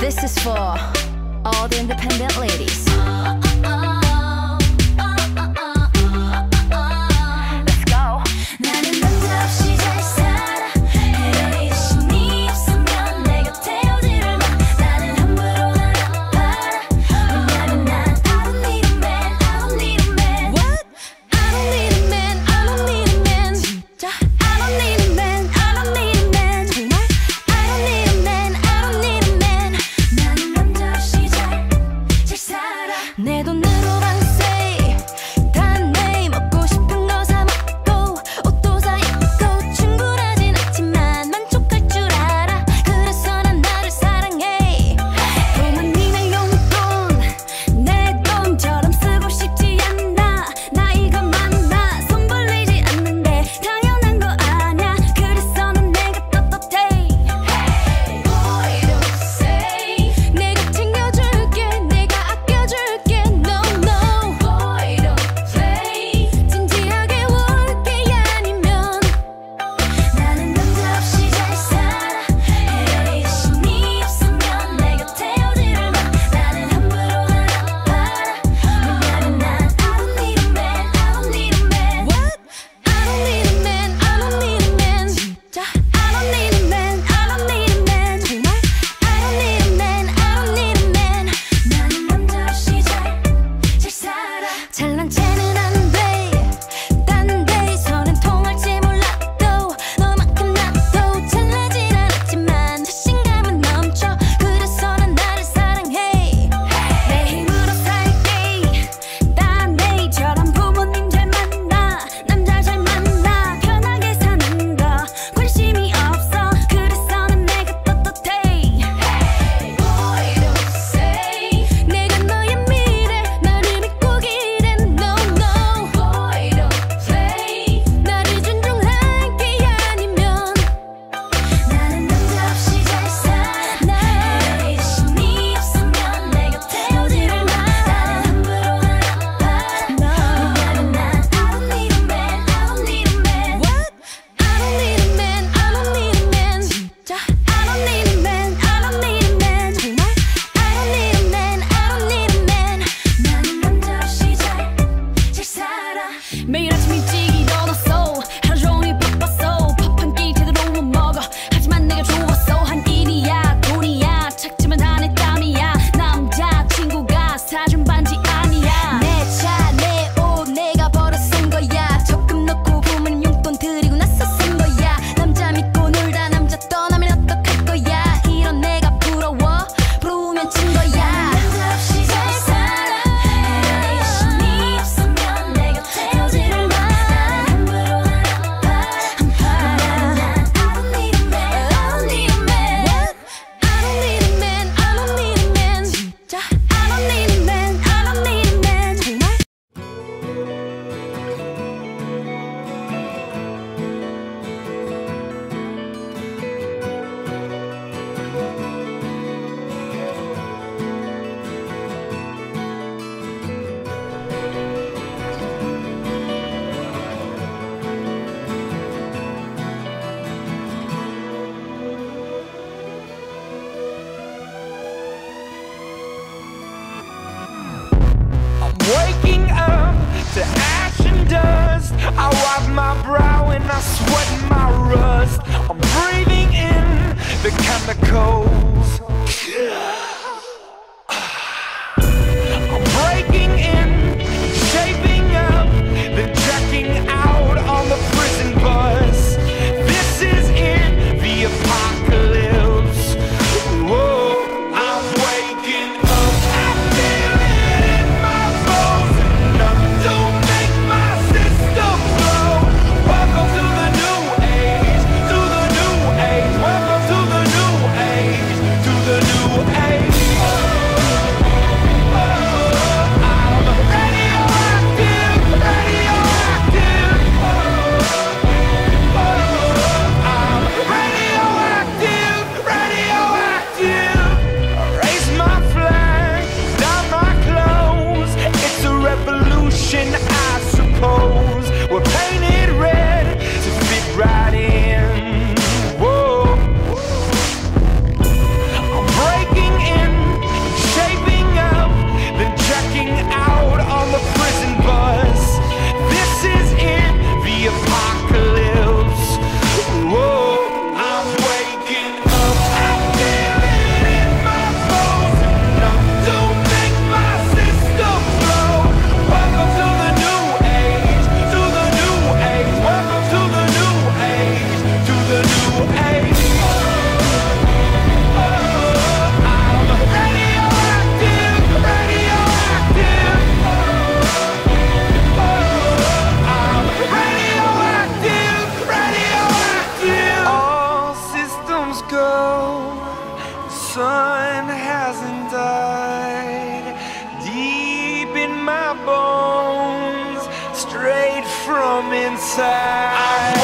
This is for all the independent ladies. Let's go. 나는 남자 없이 잘 살아. 헤어리듯이 네 없으면 내 곁에 오지를 마. 나는 함부로 날 아파라. 왜냐면 난 I don't need a man, I don't need a man. What? I don't need a man, I don't need a man. 진짜? I don't need a man, I don't need a man. 정말? I don't need a man, I don't need a man. 나는 남자 없이 잘 살아. 내 돈으로 방세 단내 먹고 싶은 거 사 먹고 옷도 사 입고 충분하진 않지만 만족할 줄 알아. 그래서 난 나를 사랑해. 부모님의 용돈 내 돈처럼 쓰고 싶지 않아. 나이가 많아 손 벌리지 않는데 당연한 거 아냐. 그래서 난 내가 떳떳해. Hey boy don't say 내가 챙겨줄게 내가 아껴줄게. No no boy don't play 진지하게 올게 아니면 나는 남자 없이 잘 살아. 헤어리듯이 네 없으면 내 곁에 오지를 마. 나는 함부로 날 아파라. 왜냐면 난 I don't need a man, I don't need a man. What? I don't need a man, I don't need a man. 진짜? I don't need a man, I don't need a man. 정말? I don't need a man, I don't need a man. 나는 남자 없이 잘 살아. 잘난 체는 안 돼. 딴 데에서는 통할지 몰라도 너만큼 나도 잘나진 않았지만 자신감은 넘쳐. 그래서 난 나를 사랑해. 내 힘으로 살게. 딴 데이처럼 부모님 잘 만나 남자 잘 만나 편하게 사는 거 관심이 없어. 그래서 난 내가 떳떳해. Hey boy don't say 내가 너의 미래 나를 믿고 기대. No no boy don't play 나를 존중할게 아니면 나는 남자 없이 잘 살아. 헤어리듯이 네 없으면 내 곁에 오지를 마. 나는 함부로 날 아파라. 왜냐면 난 I don't need a man, I don't need a man. What? I don't need a man, I don't need a man. 진짜? I don't need a man, I don't need a man. 정말? I don't need a man, I don't need a man. 나는 남자 없이 잘 살아. 매일 아침 일찍 일어났어. 하루 종일 바빴어. 밥 한 끼 제대로 못 먹어. 하지만 내가 좋았어. 한 일이야 돈이야 착지만 안에 땀이야. 남자친구가 사준 반지 아니야. 내 차 내 옷 내가 벌어 쓴 거야. 적금 넣고 부모님 용돈 드리고 나서 쓴 거야. 남자 믿고 놀다 남자 떠나면 어떡할 거야. 이런 내가 부러워 부러우면 친 거야. 남자 없이 잘 살아. 헤어리듯이 네 없으면 내 곁에 오지를 마. 나는 함부로 날 아파라. 왜냐면 난 I don't need a man, I don't need a man. What? I don't need a man, I don't need a man. 진짜? I don't need a man, I don't need a man. 정말? I'm waking up to ash and dust. I wipe my brow and I sweat my rust. I'm breathing in the chemicals. I'm breaking in, shaping up, then checking out on the prison bus. This is it, the apocalypse. Whoa, I'm waking up. I feel it in my bones. None don't make my system blow. Welcome to the new age, to the new age. Welcome to the new age, to the new age. I'm radioactive, radioactive. I'm radioactive, radioactive. Raise my flag, down my clothes. It's a revolution, I suppose. We're painted red to fit right in. Whoa. I'm breaking in. out on the prison bus. This is it, the apocalypse. Whoa, I'm waking up. I feel it in my bones, enough to make my system blow. Welcome to the new age, to the new age. Welcome to the new age, to the new age. I'm radioactive, radioactive. I'm radioactive, radioactive. All systems go. The sun hasn't died. Deep in my bones, straight from inside.